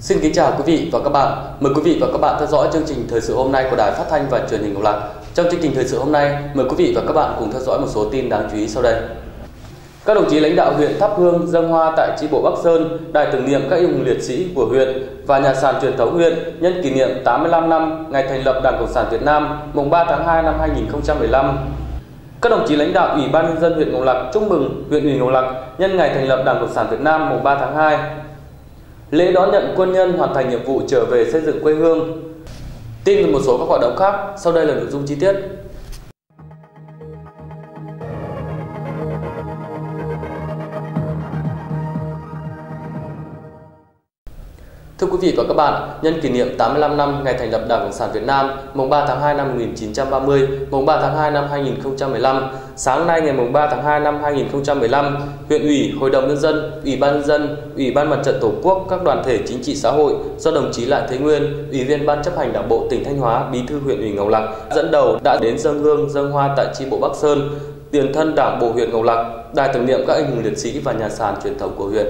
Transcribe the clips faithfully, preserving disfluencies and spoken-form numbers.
Xin kính chào quý vị và các bạn. Mời quý vị và các bạn theo dõi chương trình thời sự hôm nay của Đài Phát thanh và Truyền hình Ngọc Lặc. Trong chương trình thời sự hôm nay, mời quý vị và các bạn cùng theo dõi một số tin đáng chú ý sau đây. Các đồng chí lãnh đạo huyện thắp hương dâng hoa tại chi bộ Bắc Sơn, đài tưởng niệm các anh hùng liệt sĩ của huyện và nhà sàn truyền thống huyện nhân kỷ niệm tám mươi lăm năm ngày thành lập Đảng Cộng sản Việt Nam, mùng ba tháng hai năm hai nghìn không trăm mười lăm. Các đồng chí lãnh đạo Ủy ban nhân dân huyện Ngọc Lặc chúc mừng huyện ủy Ngọc Lặc nhân ngày thành lập Đảng Cộng sản Việt Nam mùng ba tháng hai. Lễ đón nhận quân nhân hoàn thành nhiệm vụ trở về xây dựng quê hương. Tin về một số các hoạt động khác, sau đây là nội dung chi tiết. Thưa quý vị và các bạn, nhân kỷ niệm tám mươi lăm năm ngày thành lập Đảng Cộng sản Việt Nam, mùng ba tháng hai năm một nghìn chín trăm ba mươi, mùng ba tháng hai năm hai nghìn không trăm mười lăm, sáng nay ngày mùng ba tháng hai năm hai nghìn không trăm mười lăm, huyện ủy, hội đồng nhân dân, ủy ban nhân dân, ủy ban mặt trận tổ quốc, các đoàn thể chính trị xã hội do đồng chí Lại Thế Nguyên, ủy viên ban chấp hành Đảng bộ tỉnh Thanh Hóa, bí thư huyện ủy Ngọc Lặc dẫn đầu đã đến dâng hương dâng hoa tại chi bộ Bắc Sơn, tiền thân Đảng bộ huyện Ngọc Lặc, đài tưởng niệm các anh hùng liệt sĩ và nhà sàn truyền thống của huyện.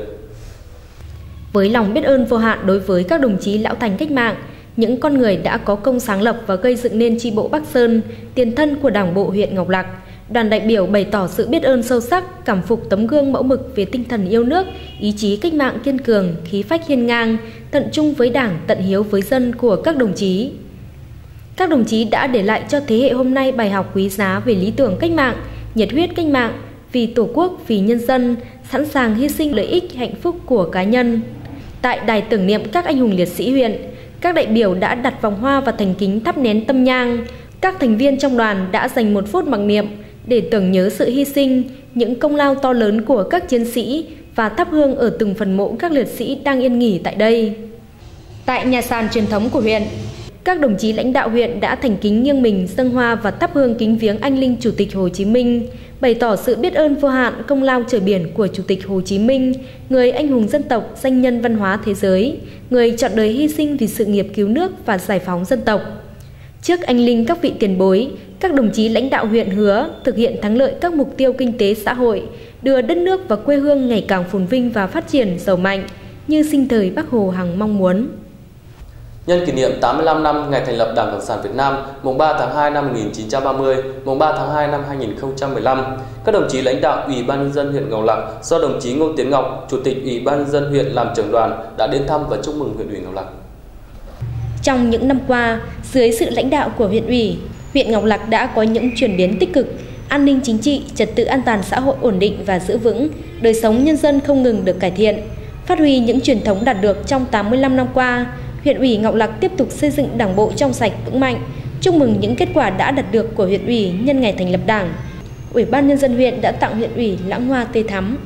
Với lòng biết ơn vô hạn đối với các đồng chí lão thành cách mạng, những con người đã có công sáng lập và gây dựng nên chi bộ Bắc Sơn, tiền thân của Đảng bộ huyện Ngọc Lặc, đoàn đại biểu bày tỏ sự biết ơn sâu sắc, cảm phục tấm gương mẫu mực về tinh thần yêu nước, ý chí cách mạng kiên cường, khí phách hiên ngang, tận trung với Đảng, tận hiếu với dân của các đồng chí. Các đồng chí đã để lại cho thế hệ hôm nay bài học quý giá về lý tưởng cách mạng, nhiệt huyết cách mạng, vì Tổ quốc, vì nhân dân, sẵn sàng hy sinh lợi ích, hạnh phúc của cá nhân. Tại đài tưởng niệm các anh hùng liệt sĩ huyện, các đại biểu đã đặt vòng hoa và thành kính thắp nén tâm nhang. Các thành viên trong đoàn đã dành một phút mặc niệm để tưởng nhớ sự hy sinh, những công lao to lớn của các chiến sĩ và thắp hương ở từng phần mộ các liệt sĩ đang yên nghỉ tại đây. Tại nhà sàn truyền thống của huyện, các đồng chí lãnh đạo huyện đã thành kính nghiêng mình dâng hoa và thắp hương kính viếng anh linh Chủ tịch Hồ Chí Minh, bày tỏ sự biết ơn vô hạn công lao trời biển của Chủ tịch Hồ Chí Minh, người anh hùng dân tộc, danh nhân văn hóa thế giới, người chọn đời hy sinh vì sự nghiệp cứu nước và giải phóng dân tộc. Trước anh linh các vị tiền bối, các đồng chí lãnh đạo huyện hứa thực hiện thắng lợi các mục tiêu kinh tế xã hội, đưa đất nước và quê hương ngày càng phồn vinh và phát triển giàu mạnh, như sinh thời Bác Hồ hằng mong muốn. Nhân kỷ niệm tám mươi lăm năm ngày thành lập Đảng Cộng sản Việt Nam, mùng ba tháng hai năm một nghìn chín trăm ba mươi, mùng ba tháng hai năm hai nghìn không trăm mười lăm, các đồng chí lãnh đạo Ủy ban nhân dân huyện Ngọc Lặc do đồng chí Ngô Tiến Ngọc, Chủ tịch Ủy ban nhân dân huyện làm trưởng đoàn đã đến thăm và chúc mừng huyện ủy Ngọc Lặc. Trong những năm qua, dưới sự lãnh đạo của huyện ủy, huyện Ngọc Lặc đã có những chuyển biến tích cực, an ninh chính trị, trật tự an toàn xã hội ổn định và giữ vững, đời sống nhân dân không ngừng được cải thiện. Phát huy những truyền thống đạt được trong tám mươi lăm năm qua, huyện ủy Ngọc Lặc tiếp tục xây dựng Đảng bộ trong sạch vững mạnh, chúc mừng những kết quả đã đạt được của huyện ủy nhân ngày thành lập Đảng. Ủy ban nhân dân huyện đã tặng huyện ủy lãng hoa tươi thắm.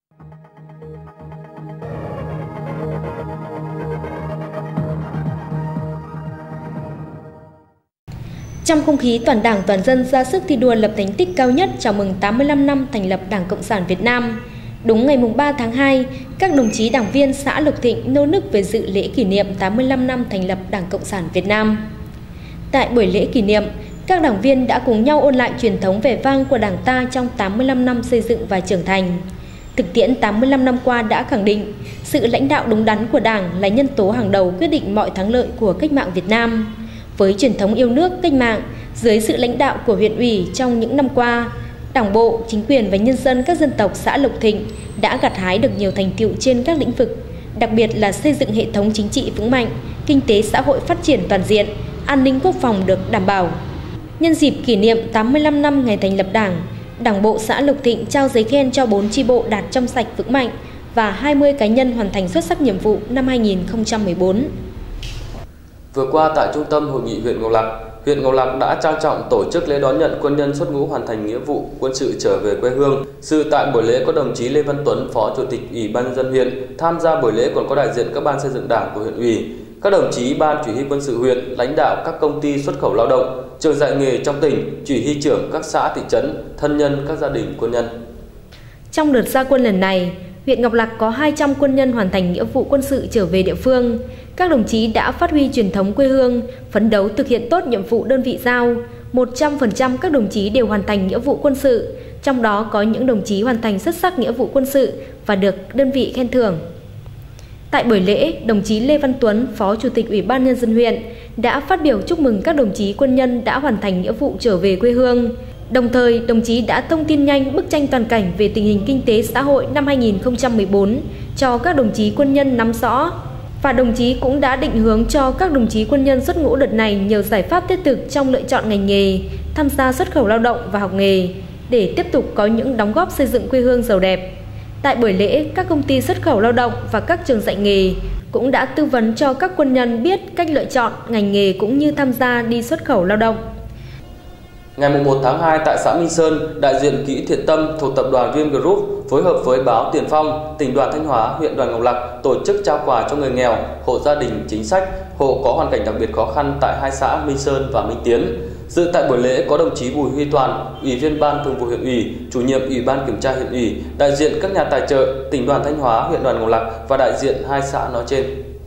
Trong không khí toàn Đảng toàn dân ra sức thi đua lập thành tích cao nhất chào mừng tám mươi lăm năm thành lập Đảng Cộng sản Việt Nam, đúng ngày mùng ba tháng hai, các đồng chí đảng viên xã Lộc Thịnh nô nức về dự lễ kỷ niệm tám mươi lăm năm thành lập Đảng Cộng sản Việt Nam. Tại buổi lễ kỷ niệm, các đảng viên đã cùng nhau ôn lại truyền thống vẻ vang của Đảng ta trong tám mươi lăm năm xây dựng và trưởng thành. Thực tiễn tám mươi lăm năm qua đã khẳng định, sự lãnh đạo đúng đắn của Đảng là nhân tố hàng đầu quyết định mọi thắng lợi của cách mạng Việt Nam. Với truyền thống yêu nước, cách mạng, dưới sự lãnh đạo của huyện ủy trong những năm qua, Đảng bộ, chính quyền và nhân dân các dân tộc xã Lộc Thịnh đã gặt hái được nhiều thành tựu trên các lĩnh vực, đặc biệt là xây dựng hệ thống chính trị vững mạnh, kinh tế xã hội phát triển toàn diện, an ninh quốc phòng được đảm bảo. Nhân dịp kỷ niệm tám mươi lăm năm ngày thành lập Đảng, Đảng bộ xã Lộc Thịnh trao giấy khen cho bốn chi bộ đạt trong sạch vững mạnh và hai mươi cá nhân hoàn thành xuất sắc nhiệm vụ năm hai nghìn không trăm mười bốn. Vừa qua tại Trung tâm Hội nghị huyện Ngọc Lặc, huyện Ngọc Lặc đã trang trọng tổ chức lễ đón nhận quân nhân xuất ngũ hoàn thành nghĩa vụ quân sự trở về quê hương. Dự tại buổi lễ có đồng chí Lê Văn Tuấn, Phó Chủ tịch Ủy ban nhân dân huyện. Tham gia buổi lễ còn có đại diện các ban xây dựng Đảng của huyện ủy, các đồng chí ban chỉ huy quân sự huyện, lãnh đạo các công ty xuất khẩu lao động, trường dạy nghề trong tỉnh, chỉ huy trưởng các xã thị trấn, thân nhân các gia đình quân nhân. Trong đợt ra quân lần này, huyện Ngọc Lặc có hai trăm quân nhân hoàn thành nghĩa vụ quân sự trở về địa phương. Các đồng chí đã phát huy truyền thống quê hương, phấn đấu thực hiện tốt nhiệm vụ đơn vị giao. một trăm phần trăm các đồng chí đều hoàn thành nghĩa vụ quân sự, trong đó có những đồng chí hoàn thành xuất sắc nghĩa vụ quân sự và được đơn vị khen thưởng. Tại buổi lễ, đồng chí Lê Văn Tuấn, Phó Chủ tịch Ủy ban Nhân dân huyện đã phát biểu chúc mừng các đồng chí quân nhân đã hoàn thành nghĩa vụ trở về quê hương. Đồng thời, đồng chí đã thông tin nhanh bức tranh toàn cảnh về tình hình kinh tế xã hội năm hai nghìn không trăm mười bốn cho các đồng chí quân nhân nắm rõ. Và đồng chí cũng đã định hướng cho các đồng chí quân nhân xuất ngũ đợt này nhiều giải pháp thiết thực trong lựa chọn ngành nghề, tham gia xuất khẩu lao động và học nghề để tiếp tục có những đóng góp xây dựng quê hương giàu đẹp. Tại buổi lễ, các công ty xuất khẩu lao động và các trường dạy nghề cũng đã tư vấn cho các quân nhân biết cách lựa chọn ngành nghề cũng như tham gia đi xuất khẩu lao động. Ngày mùng một tháng hai tại xã Minh Sơn, đại diện Quỹ Thiện Tâm thuộc tập đoàn Vingroup phối hợp với báo Tiền Phong, tỉnh đoàn Thanh Hóa, huyện Đoàn Ngọc Lặc tổ chức trao quà cho người nghèo, hộ gia đình chính sách, hộ có hoàn cảnh đặc biệt khó khăn tại hai xã Minh Sơn và Minh Tiến. Dự tại buổi lễ có đồng chí Bùi Huy Toàn, Ủy viên Ban Thường vụ huyện ủy, Chủ nhiệm Ủy ban Kiểm tra huyện ủy, đại diện các nhà tài trợ, tỉnh đoàn Thanh Hóa, huyện Đoàn Ngọc Lặc và đại diện hai xã nói trên.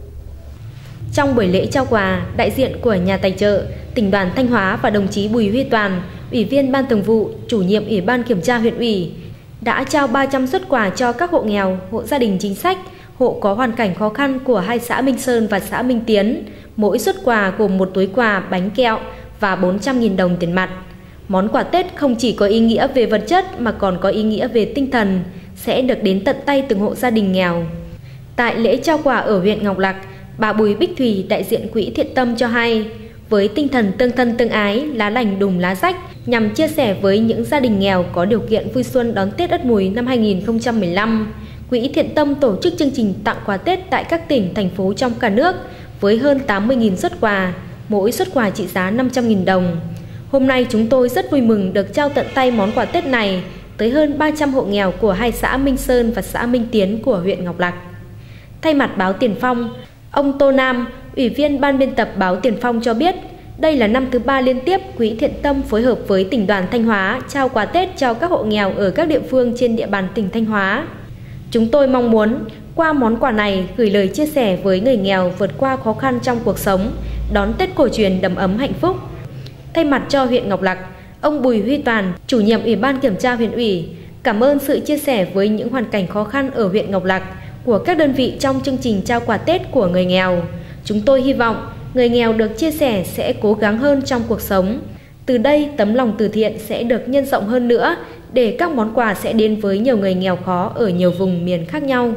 Trong buổi lễ trao quà, đại diện của nhà tài trợ, tỉnh đoàn Thanh Hóa và đồng chí Bùi Huy Toàn, Ủy viên Ban Thường vụ, Chủ nhiệm Ủy ban Kiểm tra huyện ủy đã trao ba trăm suất quà cho các hộ nghèo, hộ gia đình chính sách, hộ có hoàn cảnh khó khăn của hai xã Minh Sơn và xã Minh Tiến. Mỗi suất quà gồm một túi quà, bánh kẹo và bốn trăm nghìn đồng tiền mặt. Món quà Tết không chỉ có ý nghĩa về vật chất mà còn có ý nghĩa về tinh thần, sẽ được đến tận tay từng hộ gia đình nghèo. Tại lễ trao quà ở huyện Ngọc Lặc, bà Bùi Bích Thùy, đại diện Quỹ Thiện Tâm cho hay, với tinh thần tương thân tương ái, lá lành đùm lá rách nhằm chia sẻ với những gia đình nghèo có điều kiện vui xuân đón Tết Ất Mùi năm hai nghìn không trăm mười lăm, Quỹ Thiện Tâm tổ chức chương trình tặng quà Tết tại các tỉnh, thành phố trong cả nước với hơn tám mươi nghìn suất quà, mỗi suất quà trị giá năm trăm nghìn đồng. Hôm nay chúng tôi rất vui mừng được trao tận tay món quà Tết này tới hơn ba trăm hộ nghèo của hai xã Minh Sơn và xã Minh Tiến của huyện Ngọc Lặc. Thay mặt báo Tiền Phong, ông Tô Nam, Ủy viên Ban biên tập báo Tiền Phong cho biết, đây là năm thứ ba liên tiếp Quỹ Thiện Tâm phối hợp với tỉnh đoàn Thanh Hóa trao quà Tết cho các hộ nghèo ở các địa phương trên địa bàn tỉnh Thanh Hóa. Chúng tôi mong muốn qua món quà này gửi lời chia sẻ với người nghèo vượt qua khó khăn trong cuộc sống, đón Tết cổ truyền đầm ấm hạnh phúc. Thay mặt cho huyện Ngọc Lặc, ông Bùi Huy Toàn, Chủ nhiệm Ủy ban Kiểm tra huyện ủy, cảm ơn sự chia sẻ với những hoàn cảnh khó khăn ở huyện Ngọc Lặc của các đơn vị trong chương trình trao quà Tết của người nghèo. Chúng tôi hy vọng người nghèo được chia sẻ sẽ cố gắng hơn trong cuộc sống. Từ đây, tấm lòng từ thiện sẽ được nhân rộng hơn nữa để các món quà sẽ đến với nhiều người nghèo khó ở nhiều vùng miền khác nhau.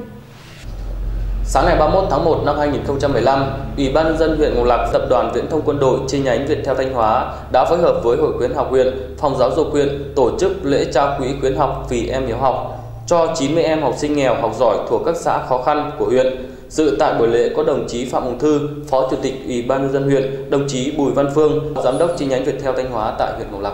Sáng ngày ba mươi mốt tháng một năm hai nghìn không trăm mười lăm, Ủy ban nhân dân huyện Ngọc Lặc, Tập đoàn Viễn thông Quân đội chi nhánh Viettel Thanh Hóa đã phối hợp với Hội khuyến học huyện, Phòng giáo dục huyện tổ chức lễ trao quỹ khuyến học vì em hiếu học cho chín mươi em học sinh nghèo học giỏi thuộc các xã khó khăn của huyện. Dự tại buổi lễ có đồng chí Phạm Hồng Thư, Phó Chủ tịch Ủy ban nhân dân huyện, đồng chí Bùi Văn Phương, Giám đốc chi nhánh Viettel Thanh Hóa tại huyện Ngọc Lặc.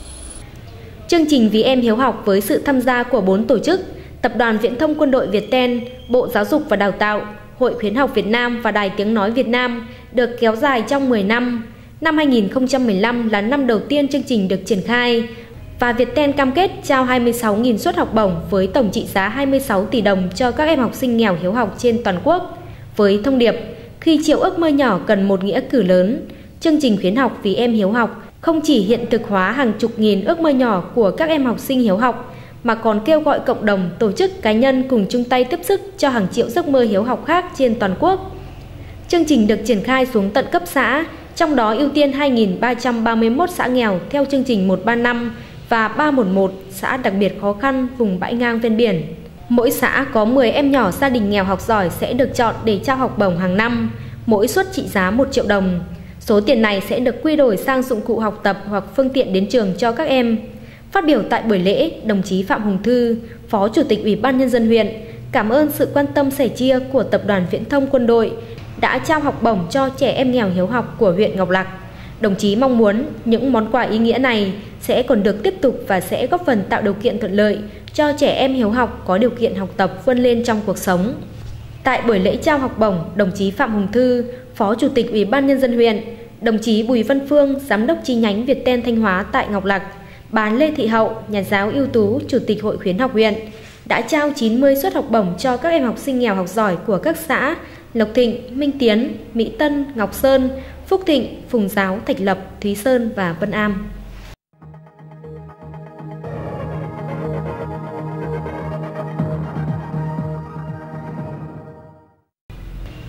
Chương trình Vì em hiếu học với sự tham gia của bốn tổ chức: Tập đoàn Viễn thông Quân đội Viettel, Bộ Giáo dục và Đào tạo, Hội khuyến học Việt Nam và Đài Tiếng nói Việt Nam được kéo dài trong mười năm. Năm hai nghìn không trăm mười lăm là năm đầu tiên chương trình được triển khai và Viettel cam kết trao hai mươi sáu nghìn suất học bổng với tổng trị giá hai mươi sáu tỷ đồng cho các em học sinh nghèo hiếu học trên toàn quốc. Với thông điệp khi triệu ước mơ nhỏ cần một nghĩa cử lớn, chương trình khuyến học Vì em hiếu học không chỉ hiện thực hóa hàng chục nghìn ước mơ nhỏ của các em học sinh hiếu học, mà còn kêu gọi cộng đồng, tổ chức, cá nhân cùng chung tay tiếp sức cho hàng triệu giấc mơ hiếu học khác trên toàn quốc. Chương trình được triển khai xuống tận cấp xã, trong đó ưu tiên hai nghìn ba trăm ba mươi mốt xã nghèo theo chương trình một ba năm và ba một một xã đặc biệt khó khăn vùng bãi ngang ven biển. Mỗi xã có mười em nhỏ gia đình nghèo học giỏi sẽ được chọn để trao học bổng hàng năm, mỗi suất trị giá một triệu đồng. Số tiền này sẽ được quy đổi sang dụng cụ học tập hoặc phương tiện đến trường cho các em. Phát biểu tại buổi lễ, đồng chí Phạm Hồng Thư, Phó Chủ tịch Ủy ban nhân dân huyện, cảm ơn sự quan tâm sẻ chia của Tập đoàn Viễn thông Quân đội đã trao học bổng cho trẻ em nghèo hiếu học của huyện Ngọc Lặc. Đồng chí mong muốn những món quà ý nghĩa này sẽ còn được tiếp tục và sẽ góp phần tạo điều kiện thuận lợi cho trẻ em hiếu học có điều kiện học tập vươn lên trong cuộc sống. Tại buổi lễ trao học bổng, đồng chí Phạm Hồng Thư, Phó Chủ tịch Ủy ban nhân dân huyện, đồng chí Bùi Văn Phương, Giám đốc chi nhánh Viettel Thanh Hóa tại Ngọc Lặc, bà Lê Thị Hậu, nhà giáo ưu tú, Chủ tịch Hội khuyến học huyện, đã trao chín mươi suất học bổng cho các em học sinh nghèo học giỏi của các xã Lộc Thịnh, Minh Tiến, Mỹ Tân, Ngọc Sơn, Phúc Thịnh, Phùng Giáo, Thạch Lập, Thúy Sơn và Vân Am.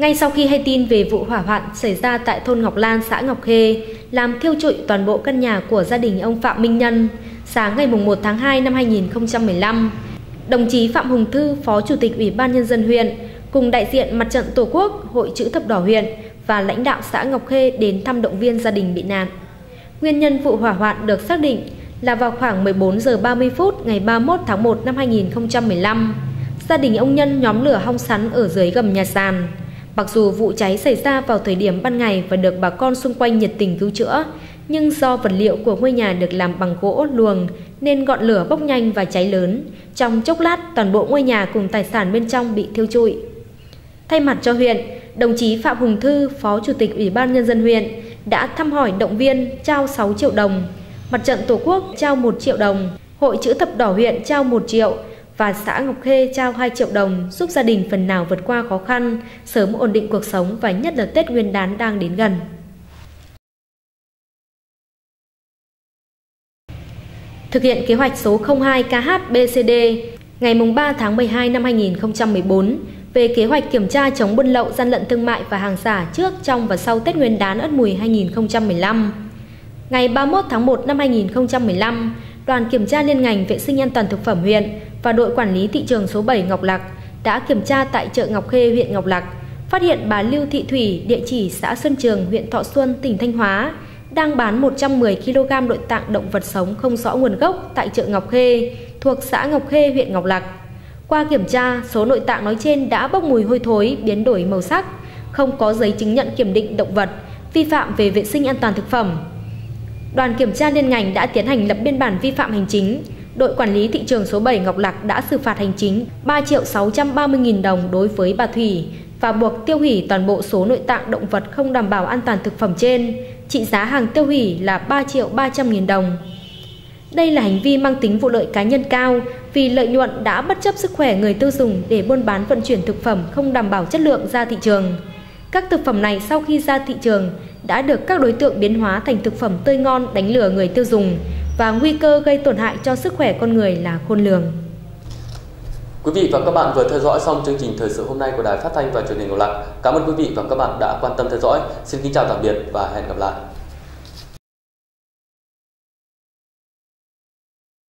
Ngay sau khi hay tin về vụ hỏa hoạn xảy ra tại thôn Ngọc Lan, xã Ngọc Khê, làm thiêu trụi toàn bộ căn nhà của gia đình ông Phạm Minh Nhân, sáng ngày một tháng hai năm hai nghìn không trăm mười lăm, đồng chí Phạm Hùng Thư, Phó Chủ tịch Ủy ban Nhân dân huyện, cùng đại diện Mặt trận Tổ quốc, Hội Chữ thập đỏ huyện và lãnh đạo xã Ngọc Khê đến thăm động viên gia đình bị nạn. Nguyên nhân vụ hỏa hoạn được xác định là vào khoảng mười bốn giờ ba mươi phút ngày ba mươi mốt tháng một năm hai nghìn không trăm mười lăm, gia đình ông Nhân nhóm lửa hong sắn ở dưới gầm nhà sàn. Mặc dù vụ cháy xảy ra vào thời điểm ban ngày và được bà con xung quanh nhiệt tình cứu chữa, nhưng do vật liệu của ngôi nhà được làm bằng gỗ luồng nên ngọn lửa bốc nhanh và cháy lớn. Trong chốc lát, toàn bộ ngôi nhà cùng tài sản bên trong bị thiêu trụi. Thay mặt cho huyện, đồng chí Phạm Hùng Thư, Phó Chủ tịch Ủy ban Nhân dân huyện đã thăm hỏi động viên, trao sáu triệu đồng, Mặt trận Tổ quốc trao một triệu đồng, Hội Chữ thập đỏ huyện trao một triệu và xã Ngọc Khê trao hai triệu đồng, giúp gia đình phần nào vượt qua khó khăn, sớm ổn định cuộc sống và nhất là Tết Nguyên đán đang đến gần. Thực hiện kế hoạch số không hai K H B C D ngày ba tháng mười hai năm hai nghìn không trăm mười bốn về kế hoạch kiểm tra chống buôn lậu, gian lận thương mại và hàng giả trước, trong và sau Tết Nguyên đán Ất Mùi hai nghìn không trăm mười lăm. Ngày ba mươi mốt tháng một năm hai nghìn không trăm mười lăm, đoàn kiểm tra liên ngành vệ sinh an toàn thực phẩm huyện và đội quản lý thị trường số bảy Ngọc Lặc đã kiểm tra tại chợ Ngọc Khê, huyện Ngọc Lặc, phát hiện bà Lưu Thị Thủy, địa chỉ xã Xuân Trường, huyện Thọ Xuân, tỉnh Thanh Hóa, đang bán một trăm mười ki lô gam nội tạng động vật sống không rõ nguồn gốc tại chợ Ngọc Khê, thuộc xã Ngọc Khê, huyện Ngọc Lặc. Qua kiểm tra, số nội tạng nói trên đã bốc mùi hôi thối, biến đổi màu sắc, không có giấy chứng nhận kiểm định động vật, vi phạm về vệ sinh an toàn thực phẩm. Đoàn kiểm tra liên ngành đã tiến hành lập biên bản vi phạm hành chính. Đội quản lý thị trường số bảy Ngọc Lặc đã xử phạt hành chính ba triệu sáu trăm ba mươi nghìn đồng đối với bà Thủy và buộc tiêu hủy toàn bộ số nội tạng động vật không đảm bảo an toàn thực phẩm trên. Trị giá hàng tiêu hủy là ba triệu ba trăm nghìn đồng. Đây là hành vi mang tính vụ lợi cá nhân cao, vì lợi nhuận đã bất chấp sức khỏe người tiêu dùng để buôn bán vận chuyển thực phẩm không đảm bảo chất lượng ra thị trường. Các thực phẩm này sau khi ra thị trường đã được các đối tượng biến hóa thành thực phẩm tươi ngon, đánh lừa người tiêu dùng và nguy cơ gây tổn hại cho sức khỏe con người là khôn lường. Quý vị và các bạn vừa theo dõi xong chương trình thời sự hôm nay của Đài Phát thanh và Truyền hình Ngọc Lặc. Cảm ơn quý vị và các bạn đã quan tâm theo dõi. Xin kính chào tạm biệt và hẹn gặp lại.